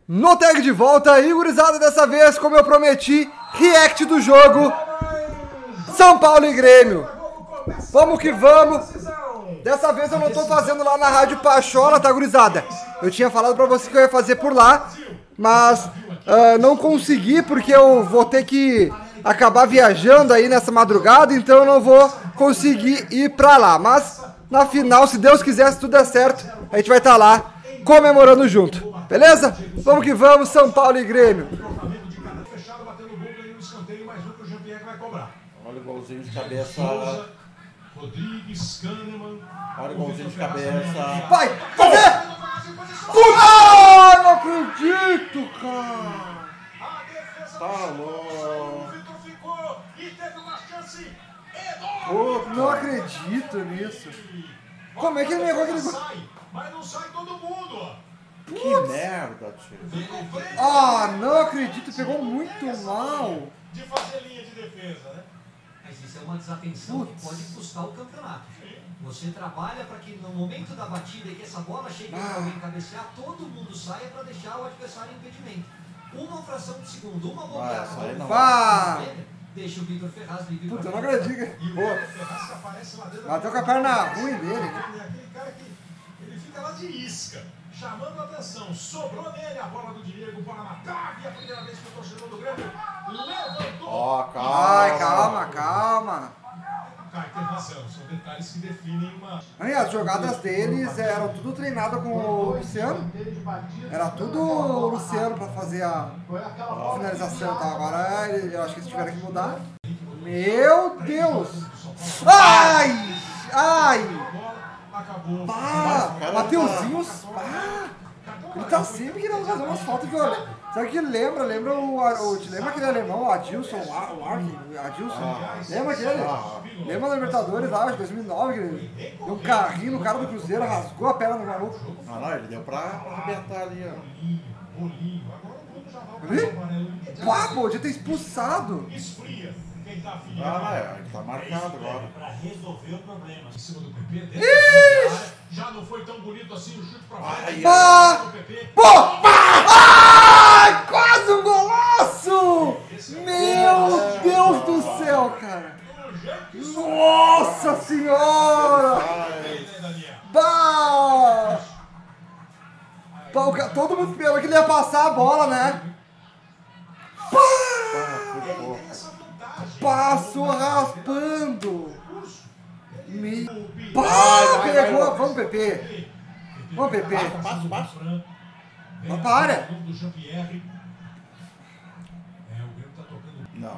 No tag de volta, e gurizada, dessa vez, como eu prometi, react do jogo São Paulo e Grêmio. Vamos que vamos. Dessa vez eu não tô fazendo lá na Rádio Pachola, tá, gurizada? Eu tinha falado pra você que eu ia fazer por lá, mas não consegui porque eu vou ter que acabar viajando aí nessa madrugada, então eu não vou conseguir ir pra lá. Mas na final, se Deus quiser, se tudo der certo, a gente vai estar lá comemorando junto. Beleza? Vamos que vamos, São Paulo e Grêmio. Olha o golzinho de cabeça. Rodrigues, Kahneman. Olha o golzinho de cabeça. Vai! Fazer! Ah, não acredito, cara! Tá louco. Não acredito nisso. Como é que ele negou aquele gol? Mas não sai todo mundo, ó. Que merda, tio. Ah, não acredito, pegou muito mal. De fazer linha de defesa, né? Mas isso é uma desatenção que pode custar o campeonato. Você trabalha para que no momento da batida e que essa bola chegue para alguém cabecear, todo mundo saia para deixar o adversário em impedimento. Uma fração de segundo, uma bobeada, deixa o Vitor Ferraz livre. Puta, eu não acredito. E o Ferraz que aparece lá dentro. Bateu com a perna ruim dele. É aquele cara que ele fica lá de isca, chamando a atenção. Sobrou nele a bola do Diego para na trave. A primeira vez que o torcedor do Grêmio levantou. Ó, calma. Ai, calma, calma. Cara, tem razão. São detalhes que definem uma... Aí, as jogadas deles eram tudo treinado com o Luciano. Era tudo o Luciano pra fazer a finalização, tá? Agora eu acho que eles tiveram que mudar. Meu Deus! Ai! Ai! Pá! Mateuzinho! Ele tá sempre querendo fazer umas faltas violentas. Sabe o que lembra? Lembra lembra aquele alemão, o Adilson, Adilson? Lembra aquele? Lembra da Libertadores lá, de 2009, que ele deu um carrinho no cara do Cruzeiro, rasgou a perna do maluco. Não, ele deu pra arrebentar ali, ó. Pá, pô, podia ter expulsado. Esfria. Quem tá Ele tá marcado agora. para resolver o problema. Em cima do PP, já não foi tão bonito assim o chute pra frente. Pá! Pô! Ai, quase um golaço! Meu Deus do céu, cara! Nossa senhora! Bah! Todo mundo esperou que ele ia passar a bola, né? Passou raspando! Pegou! Vamos, PP! Vamos, PP! Baixo. Mas para! O Grêmio tá tocando. Não.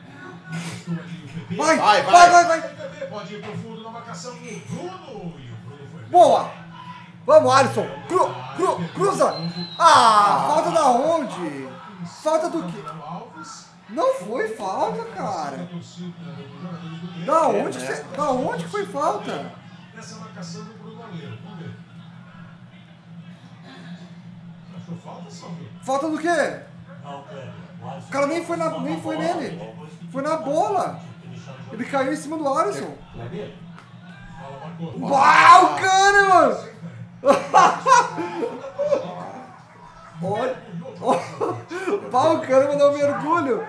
Vai! Pode ir pro fundo na marcação do Bruno. E o Bruno foi. Boa! Vamos, Alisson! Cruza! Ah, falta da onde? Falta do quê? Não foi falta, cara! Da onde que foi falta? Nessa marcação do Bruno Aleiro. Vamos ver. Achou falta, Sandro? Falta do quê? O cara nem foi nele. Foi na bola. Ele caiu em cima do Alisson. Uau, cara, mano! Olha. Pá, o cara mandou um mergulho.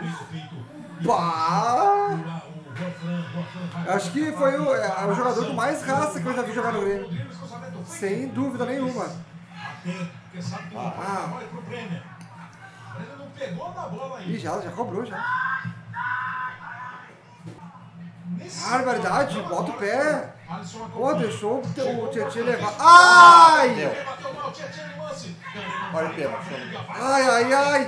Pá. Acho que foi o jogador com mais raça que eu já vi jogar no Grêmio. Sem dúvida nenhuma. Ih, já cobrou, já. Barbaridade, bota o pé. Pô, deixou o Tietchan levar. Ai! Olha o pênalti. Ai!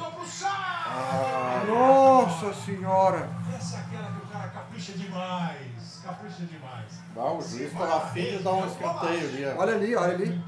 Nossa senhora! Essa é aquela que o cara capricha demais. O juiz tá lá fim de dar um escanteio ali, ó. Olha ali.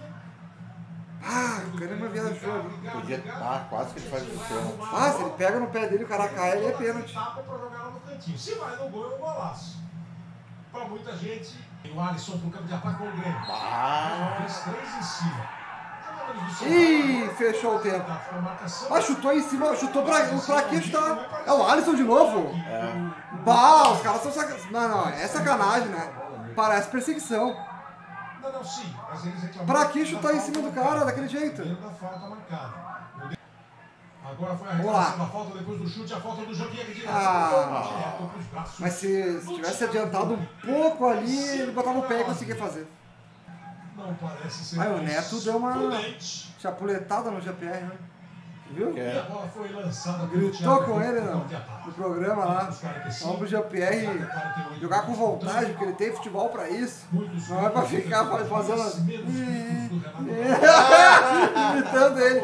Ah, o Kahneman viajou ali. Podia... quase que ele faz o pênalti. Ah, se ele pega no pé dele, o cara cai, ele é pênalti. Tapa pra jogar lá no cantinho. Se vai no gol, é um golaço. Pra muita gente, o Alisson pro campo de ataque com o Grêmio. Fez 3 em cima. Ih, fechou o tempo. Ah, chutou em cima, chutou pra aqui chutar. É o Alisson de novo? Bah, os caras são sacanagem. Não, é sacanagem, né? Parece perseguição. Não, sim. Mas eles reclamaram Pra que chutar em cima do cara daquele jeito? Da falta marcada. Agora foi a Vamos lá. reclamação da falta depois do chute, a falta do Jean-Pierre direto. Ah. Pros braços. Mas se tivesse adiantado um pouco ali, ele botava o pé e conseguia fazer. Não parece ser. Aí o mais Neto deu uma prudente. chapuletada no GPR, né? Viu? E a bola foi lançada pelo Gritou Thiago com ele Henrique, no programa lá. Vamos pro GPR jogar com vontade, porque ele tem futebol pra isso. Não é pra ficar fazendo assim. Imitando ele.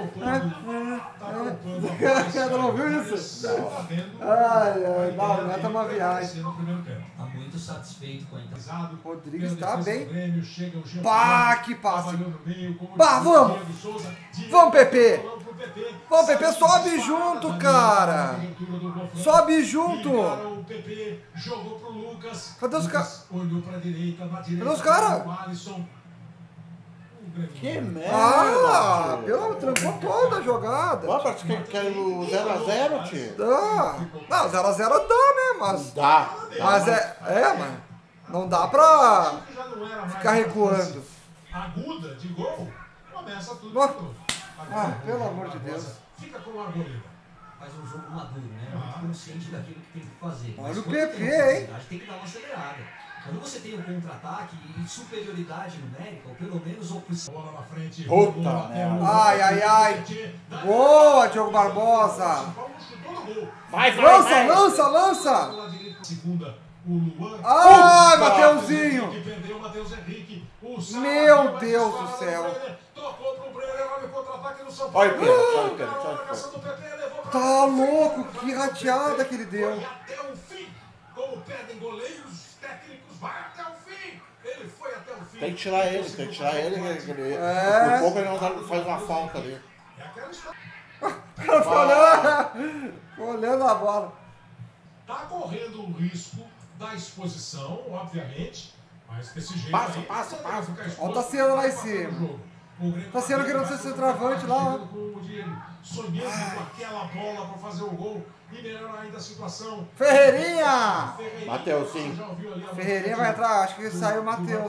Você não viu isso? Ai, não, o Neto é uma viagem. Tá muito satisfeito com a entrada. Rodrigues tá bem. Pá, Pá, que passe. Pá, vamos! Vamos, Vamos, Pepe! Vamos, Pepe, sobe junto, cara! Sobe junto! O Pepe jogou pro Lucas. Cadê os caras? Olhou pra direita, na direita. Cadê os caras? O Alisson. Que merda! Ah, tio. pelo trancou toda a jogada. Ó, parece que quer o 0x0, tio. Dá. Não, 0x0 dá, né? Mas Dá. mas mas não dá pra Já não era mais ficar recuando. aguda de gol. Começa tudo. Nossa. de novo. Ah, pelo amor de Deus. Fica com o argoleiro. Faz um jogo maduro, né? Muito consciente daquilo que tem que fazer. Olha Mas o quando PP, tem hein? oportunidade, tem que dar uma acelerada. Quando você tem um contra-ataque e superioridade numérica, ou pelo menos opção. Bola na frente. Puta merda. Ai, ai, ai. Boa, Diogo Barbosa. Vai, Lança, lança, lança. Segunda, o Luan. Ai, Mateuzinho. Que perdeu o Matheus Henrique. O Meu Deus do céu. Tocou pro Brenner, olha o contra-ataque no São Paulo. Olha o pênalti, olha o pênalti, olha o pênalti. Tá louco, que rateada que ele deu. Foi até o fim. Como pedem goleiros técnicos, vai até o fim. Ele foi até o fim. Tem que tirar ele, tem que tirar ele. É. Por pouco ele não faz uma falta ali. É aquela história. O cara ficou olhando a bola. Tá correndo o risco da exposição, obviamente. Mas desse jeito Passa, aí, passa, passa. Olha o Tassiano lá em cima. Tassiano querendo ser centroavante lá, ó. Sonhando com aquela bola para fazer o gol e melhorar ainda a situação. Ferreirinha! Mateuzinho. Já ouviu ali a Ferreirinha vai entrar, acho que saiu o Matheus.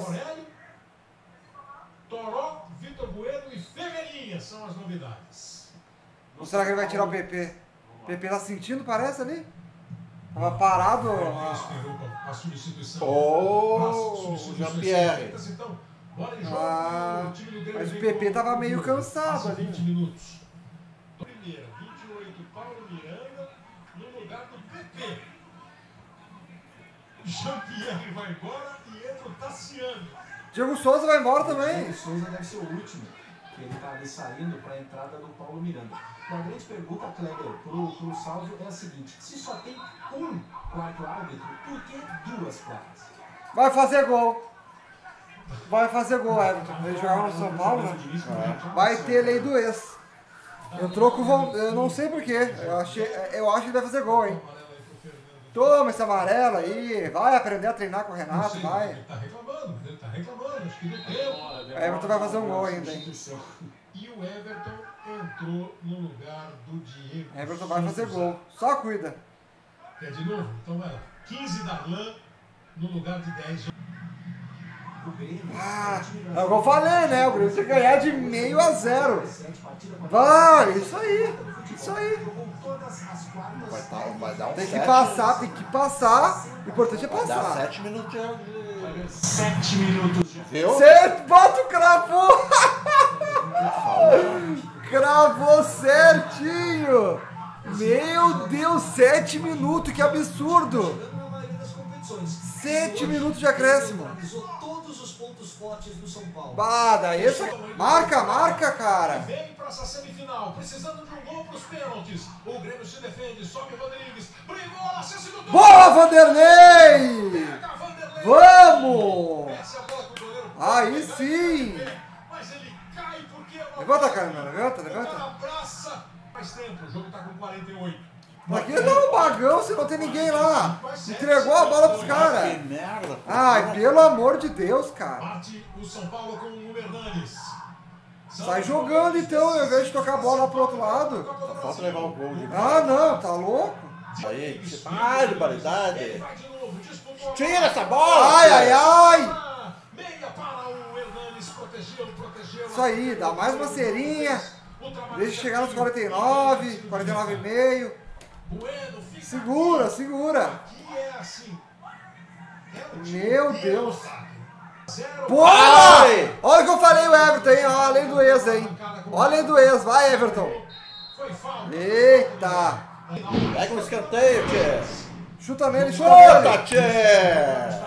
Toró, Vitor Bueno e Ferreirinha são as novidades. Ou será que ele vai tirar o PP? O PP tá sentindo, parece ali? Tava parado. Esperou a substituição. Ô, Jean-Pierre. Então, bola em jogo, Ah, o time do Grêmio mas o vem PP com- tava meio com cansado quase 20 ali. minutos. Primeira, 28, Paulo Miranda no lugar do PP. Jean-Pierre vai embora e entra o Tassiano. Diego Souza vai embora O também. Souza deve ser o último, que ele está ali saindo para a entrada do Paulo Miranda. E a grande pergunta, Kleber, pro Salvio é a seguinte: se só tem um quarto árbitro, por que duas quartas? Vai fazer gol. Vai fazer gol, Everton. Ele jogava no São Paulo, né? Vai ter lei do ex. Entrou com vontade. Eu não sei porquê. Eu acho que ele vai fazer gol, hein? Toma esse amarelo aí. Vai aprender a treinar com o Renato, vai. Ele tá reclamando, acho que deu tempo. Everton vai fazer um gol ainda, hein? E o Everton entrou no lugar do Diego. Everton vai fazer Souza. gol. Só cuida. Quer de novo? Então vai lá. 15 Darlan no lugar de 10. O Grêmio, Ah, é o que eu falei, né? O Grêmio tem que ganhar de 0-0. Vai, isso aí. Isso aí. jogou todas as quartas. Vai dar um Tem que 7. passar, tem que passar. O importante é Vai dar passar. 7 minutos de... 7 minutos de Viu? Certo, bota o cravou! Cravou certinho! Meu Deus, 7 minutos, que absurdo! Jogando na maioria das competições. 7 minutos de acréscimo. Analisou todos os pontos fortes do São Paulo. Bah, daí essa... Marca, cara! Vem para essa semifinal, precisando de um gol para os pênaltis. O Grêmio se defende, sobe o Rodrigues, brigou, assiste do Boa, Vanderlei! Vanderlei. Vamos! Essa é a bola que o goleiro Aí sim! mas ele cai porque é uma Levanta, bola cara, levanta, que levanta. o cara abraça. Faz tempo, o jogo tá com 48. Pra que dar um bagão se não tem ninguém lá? Entregou a bola pros Que caras. merda. Ai, pelo amor de Deus, cara. Parte o São Paulo com o Hernanes. Sai jogando então, ao invés de tocar a bola lá pro outro lado. Só falta levar o gol de Ah, não, tá louco? Aí, barbaridade. Vai de novo, disputou a Tira essa bola! Ai, ai, ai! bola. Meia para o Hernanes. Isso aí, dá mais uma cerinha. Deixa chegar nos 49, 49,5. Segura, segura. Meu Deus. Boa! Olha o que eu falei, o Everton, hein? Olha além do ex, hein? Olha além do ex. Vai, Everton. Eita. Pega um escanteio, tchê. Chuta nele, chuta Chuta, nele. tchê.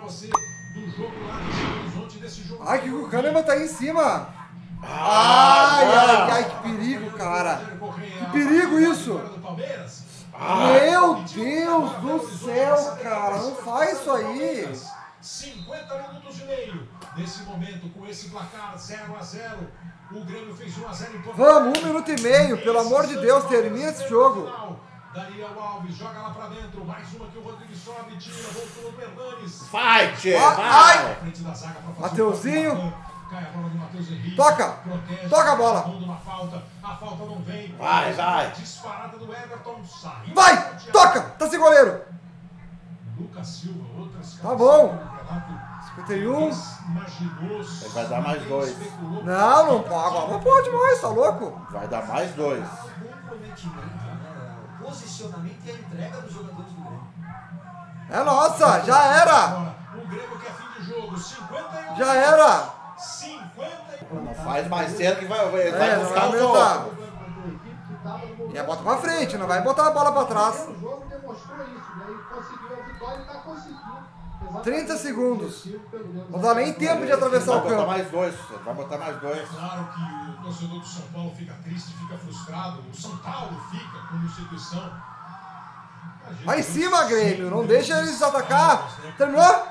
Ai, que o Kahneman tá aí em cima. Ah, Ai, ai, que perigo, cara. Que perigo isso. Meu Deus do céu, cara. Não faz isso aí. 50 minutos e meio. Nesse momento, com esse placar 0-0, o Grêmio fez 1-0 em Porto Vamos, Alegre. 1 minuto e meio. Pelo amor de Deus, termina esse jogo. Daniel Alves joga lá pra dentro. Mais uma que o Rodrigo sobe, tira, voltou o Hernanes. Vai, tchê, Ai. vai. Frente da zaga pra fazer Mateuzinho. Cai a bola do Matheus Henrique. Toca. Protege, Toca a bola. uma falta. A falta não vem. Vai, vai. Disparada do Everton. Sai. Vai, toca. Tá sem goleiro. Lucas Silva, outras Tá bom. 51. Imaginou. Ele vai dar mais 2. Não, não pode. Agora não pode mais, tá louco? Vai dar mais 2. O comprometimento, né? O posicionamento e a entrega dos jogadores do Grêmio. É nossa, já era. O Grêmio quer fim de jogo. 51. Já era. 51. Não faz mais cedo que vai Não buscar vai o aumentar. jogo. E bota pra frente, não vai botar a bola pra trás. O jogo demonstrou isso, né? E conseguiu a vitória e tá conseguindo. 30 segundos. Não dá nem tempo de atravessar Vai o botar campo. mais 2. Vai botar mais 2. Claro que o torcedor do São Paulo fica triste, fica frustrado. O São Paulo fica como instituição. Vai em cima, Grêmio. Não deixa eles atacar. Terminou?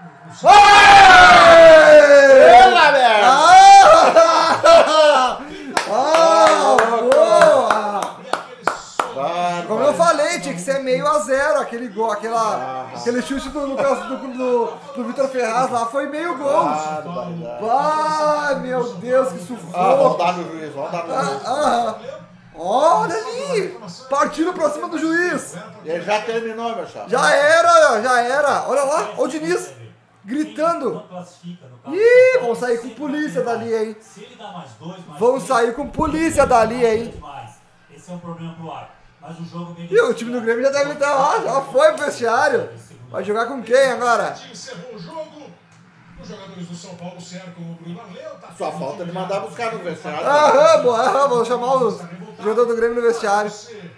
Pela merda! Boa! Vai, Como eu falei, tinha que ser meio a zero. Aquele gol, aquele chute do Vitor Ferraz lá foi meio gol. Ah, meu Deus, que Vamos sufoco. dar no juiz, vamos dar no juiz. Olha ali! Partindo pra cima do juiz! Ele já terminou, meu chapa. Já era, já era! Olha lá, olha o Diniz gritando! Ih, vão sair com polícia dali, hein? Se ele dá mais 2, mais Vão sair com polícia dali, hein? Esse é um problema pro ar. Mas o jogo vem. E o time do Grêmio já deve estar lá, já foi pro vestiário. Vai jogar com quem agora? Encerrou o jogo. Os jogadores do São Paulo cercam o Bruno Arleu. Só falta ele mandar buscar no vestiário. Aham, boa, vou chamar o jogador do Grêmio no vestiário.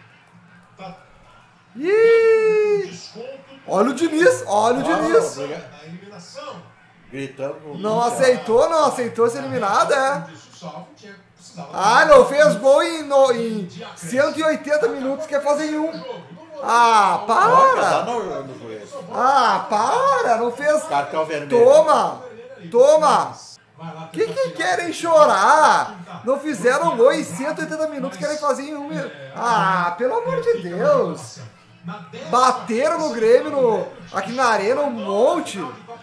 Ih! Olha o Diniz, olha o Diniz. Na eliminação. Gritando no Não aceitou ser eliminado, é. Salvo, precisava. Ah, não fez gol em 180 minutos, quer fazer em 1. Ah, Tá para! no juiz. Ah, para! Não fez. Cartão vermelho. Toma! Toma! Que querem chorar? Não fizeram gol em 180 minutos, querem fazer em 1 minuto. Ah, pelo amor de Deus! Bateram no Grêmio aqui na arena um monte.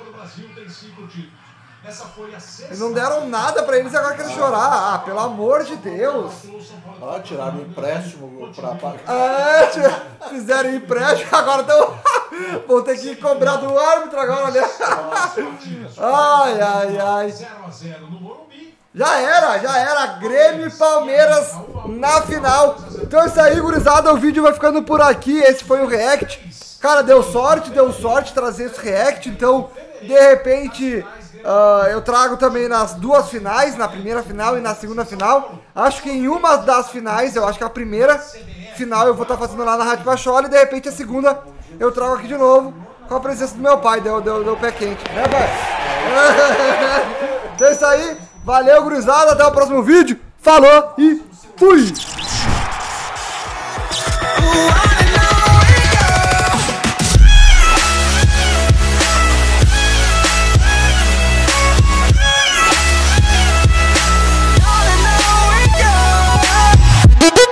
Eles não deram nada pra eles e agora querem chorar. Ah, pelo amor de Deus! Ó, tiraram o empréstimo pra pagar. Ah, fizeram empréstimo, agora vão ter que cobrar do árbitro agora, né? Ai, ai, ai. 0-0 no Morumbi. Já era. Grêmio e Palmeiras na final. Então é isso aí, gurizada. O vídeo vai ficando por aqui. Esse foi o react. Cara, deu sorte trazer esse react. Então, de repente, eu trago também nas duas finais, na primeira final e na segunda final. Acho que em uma das finais, eu acho que a primeira final eu vou estar fazendo lá na Rádio Pachola. E de repente a segunda eu trago aqui de novo com a presença do meu pai. Deu pé quente, né, pai? Então é isso aí. Valeu, gurizada. Até o próximo vídeo. Falou e fui!